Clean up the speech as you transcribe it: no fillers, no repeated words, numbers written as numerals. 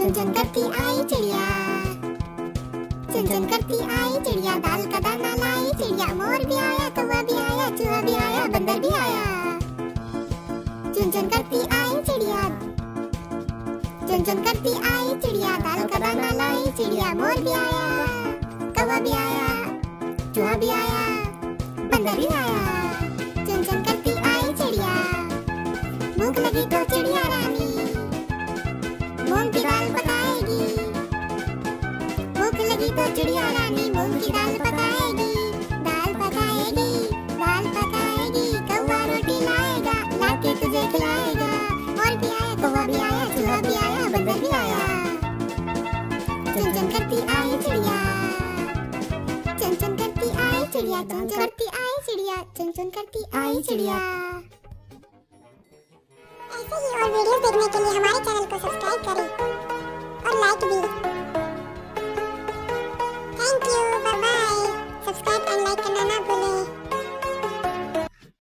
चुन चुन करती आई चिड़िया, चुन चुन करती आई चिड़िया, दाल का दाना लाई चिड़िया। मोर भी आया, कौवा भी आया, चूहा भी आया, बंदर भी आया। चुन चुन करती आई चिड़िया, चुन चुन करती आई चिड़िया, दाल का दाना लाई चिड़िया। मोर भी आया, कौवा भी आया, चूहा भी आया, बंदर भी आया। चुन चुन करती आई चिड़िया, भूख लगी तो चिड़िया रानी मूंग की दाल पकाएगी। भूख लगी तो चिड़िया रानी मूंग की दाल पकाएगी, दाल पकाएगी, दाल पकाएगी। कौवा रोटी लाएगा, लाके तुझे खिलाएगा। और भी आया, कौवा भी आया, चूहा भी आया, बंदर भी आया। चुन चुन करती आई चिड़िया, चुन चुन करती आई चिड़िया, चुन चुन करती आई चिड़िया, चुन चुन करती आई चिड़िया। ऐसे ही और वीडियोस देखने के लिए हमारे